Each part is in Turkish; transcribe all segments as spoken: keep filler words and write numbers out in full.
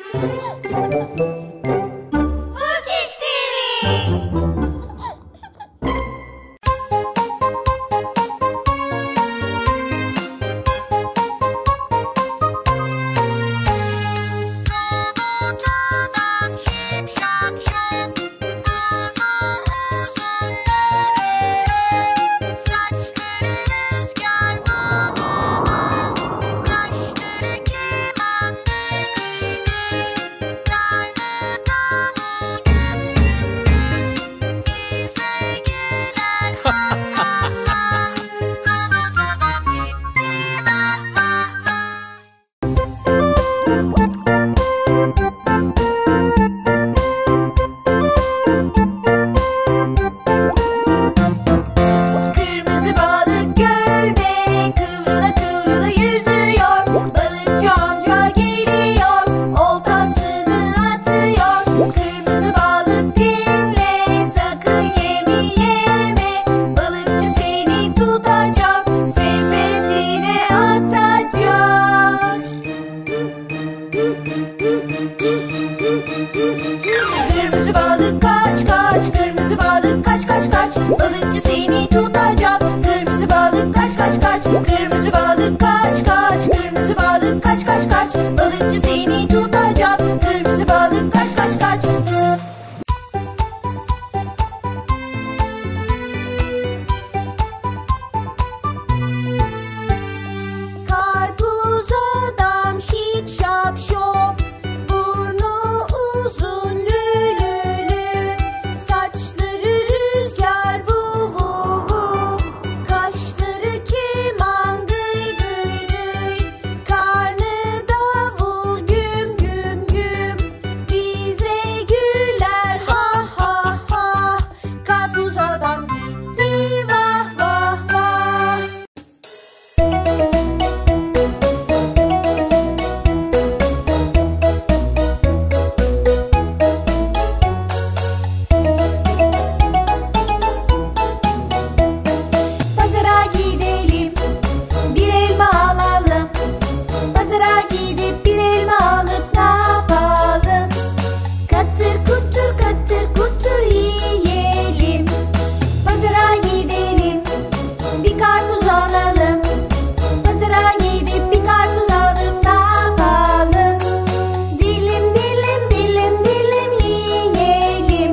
Furkiş T V. Kırmızı balık kaç kaç, kırmızı balık kaç kaç kaç, balıkçı seni tutacak. Kırmızı balık kaç kaç kaç, kırmızı balık kaç kaç, kırmızı balık kaç kaç kaç, balıkçı seni tutacak. Kırmızı balık kaç kaç kaç. Karpuz adam şip şap şop, burnu uzun lülülü, saçları rüzgar vu vu vu, kaşları keman gıy gıy gıy, karnı davul güm güm güm, bize güler ha ha ha. Karpuz adam gitti vah vah vah. Pazara gidelim, bir elma alalım. Pazara gidip bir elma alıp ne yapalım? Katır kutur katır kutur yiyelim. Pazara gidelim, bir karpuz alalım. Pazara gidip bir karpuz alıp ne yapalım? Dilim dilim dilim dilim yiyelim.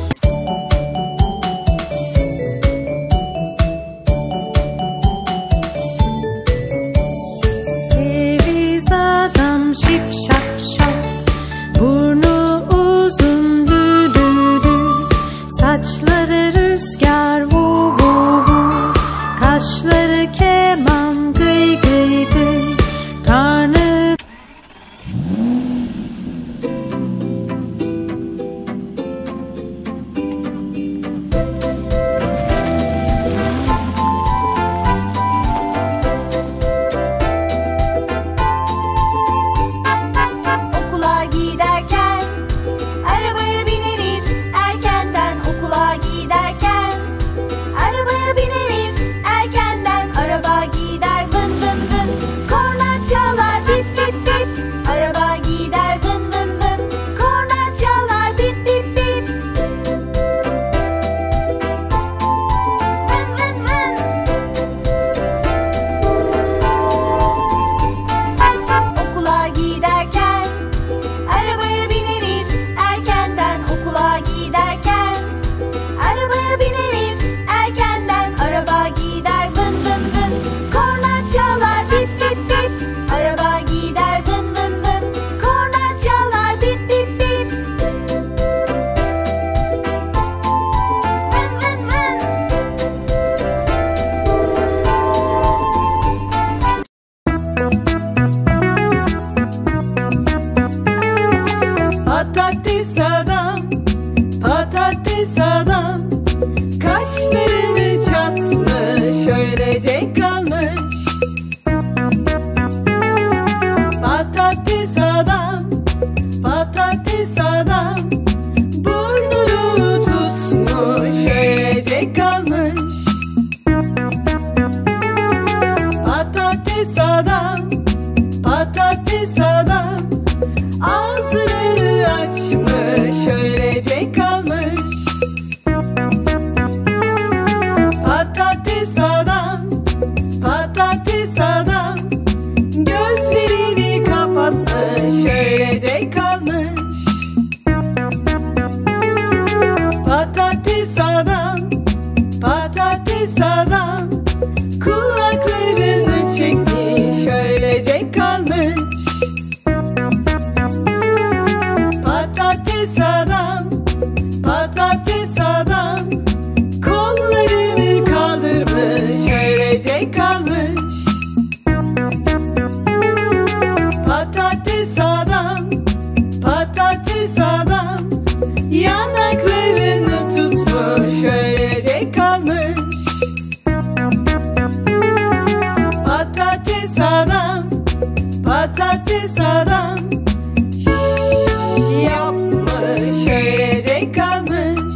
Ceviz adam şip şap şop, burnu uzun lülülü, saçları rüzgar vu vu vu, kaşları keman gıy gıy gıy, karnı Okula giderken arabaya bineriz, erkenden okula giderken arabaya bineriz, erkenden araba gider vın vın vın, korna çalar bip bip bip, araba gider vın vın vın, korna çalar bip bip bip, vın vın vın. Okula giderken arabaya bineriz, erkenden okula giderken arabaya bineriz, erkenden araba gider vın vın vın, korna çalar bip bip bip, araba gider vın vın vın, korna çalar bip bip bip, vın vın vın. Patates adam, patates adam, kaşlarını çatmış, öylece kalmış. Patates adam, patates adam, burnunu tutmuş, öylece kalmış. Patates adam, patates adam, ağzı Patates adam, patates adam, kollarını kaldırmış, öylece kalmış. Patates adam, patates adam, yanaklarını tutmuş, öylece kalmış. Patates adam, patates adam, yapmış, öylece kalmış.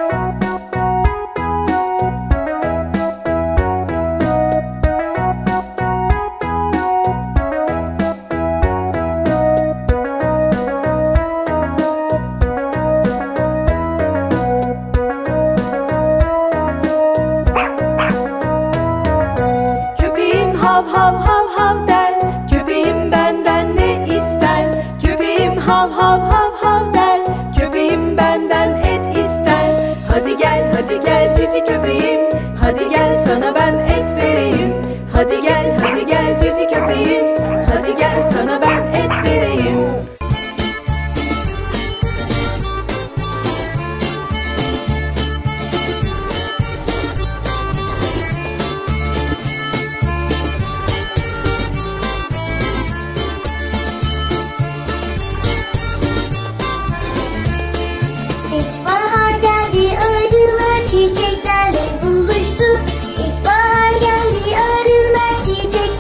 Köpeğim hav hav hav hav der, köpeğim benden ne ister? Köpeğim hav hav hav hav der, köpeğim benden et ister. Hadi gel, hadi gel cici köpeğim, hadi gel sana ben et vereyim. Hadi gel, hadi gel cici köpeğim, hadi gel sana ben et vereyim. İlkbahar geldi, arılar çiçeklerle buluştu. İlkbahar geldi, arılar çiçeklerle